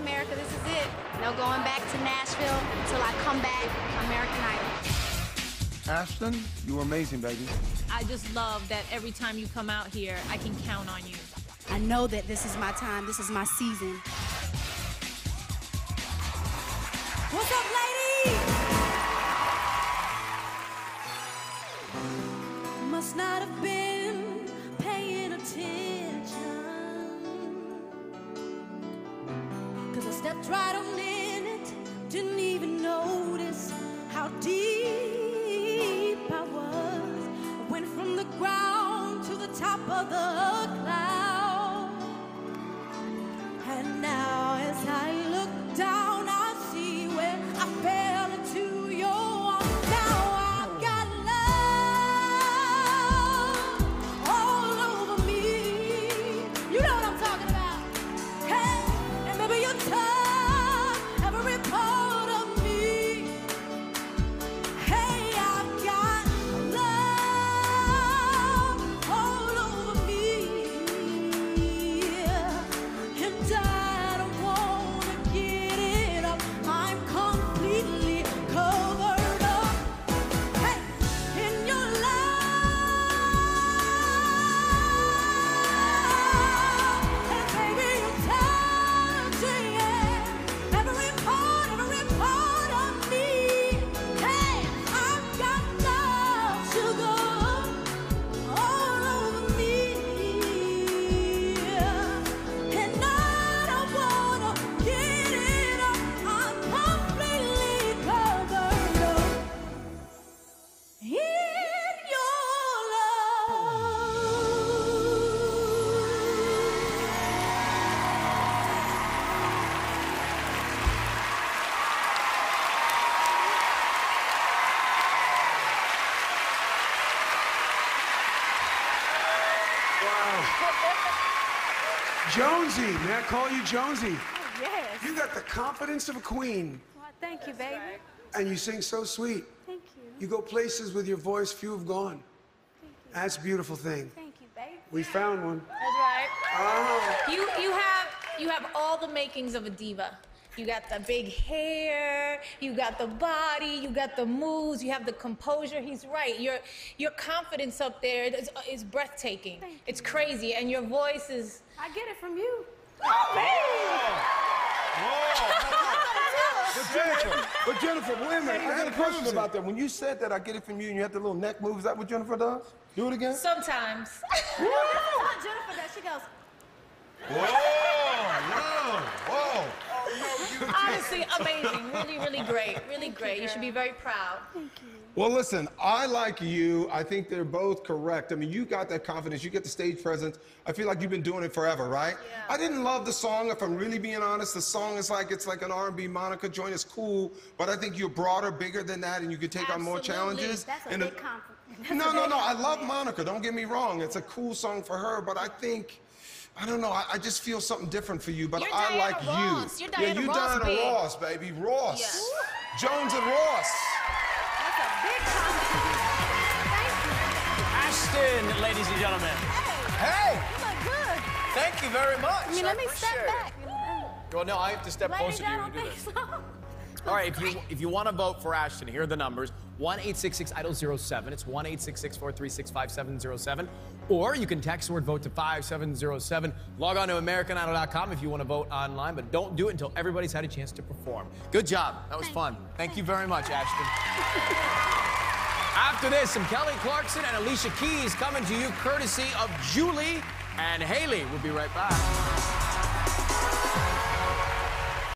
America, this is it. No going back to Nashville until I come back American Idol. Ashthon, you were amazing, baby. I just love that every time you come out here, I can count on you. I know that this is my time, this is my season. What's up, ladies? Must not have been paying attention, 'cause I stepped right on in it, didn't even notice how deep I was. I went from the ground to the top of the cloud, and now as I look down, I see where I fell into your arms. Now I've got love all over me. You know what I'm talking about. Hey, and maybe you touch every part of me. Hey, I've got love all over me, and I don't wanna get it up. I'm completely covered up, hey, in your love. And baby, you're touching every part of me. Hey, I've got love, sugar, all over me, and I don't wanna get it up. I'm completely covered up in your Jonesy, may I call you Jonesy? yes. You got the confidence of a queen, Well, thank you, baby. and you sing so sweet. Thank you. You go places with your voice few have gone. That's a beautiful thing. Thank you, baby. We found one. That's right. Oh. You have all the makings of a diva. You got the big hair, you got the body, you got the moves, you have the composure. He's right. Your confidence up there is breathtaking. Thank you. It's crazy, and your voice is. I get it from you. But Jennifer, wait a minute. I got a question about that. When you said that, I get it from you, and you had the little neck move. Is that what Jennifer does? Do it again. Sometimes. Tell Jennifer that she goes. Whoa! Honestly, amazing. Really, really great. Really great. You should be very proud. Well, listen, I like you. I think they're both correct. I mean, you got that confidence. You get the stage presence. I feel like you've been doing it forever, right? Yeah. I didn't love the song, if I'm really being honest. The song is like, it's like an R&B Monica joint. It's cool, but I think you're broader, bigger than that, and you can take on more Absolutely. challenges. That's a And big compliment. No. I love Monica. Don't get me wrong. It's a cool song for her, but I think, I don't know. I just feel something different for you, but You're I Diana like Ross. you. You're Diana you Ross, Diana babe. Ross, baby. Ross. Yeah. Jones and Ross. That's a big compliment. Thank you. Ashthon, ladies and gentlemen. Hey! You look good. Thank you very much. I mean, let me step back. Well, no, I have to step Ladies, closer to I you don't to do think this. so. All right, if you want to vote for Ashthon, here are the numbers. 1-866-IDOL-07. It's 1-866-436-5707. Or you can text the word vote to 5707. Log on to AmericanIdol.com if you want to vote online, but don't do it until everybody's had a chance to perform. Good job. That was fun. Thank you very much, Ashthon. After this, some Kelly Clarkson and Alicia Keys coming to you courtesy of Julie and Haley. We'll be right back.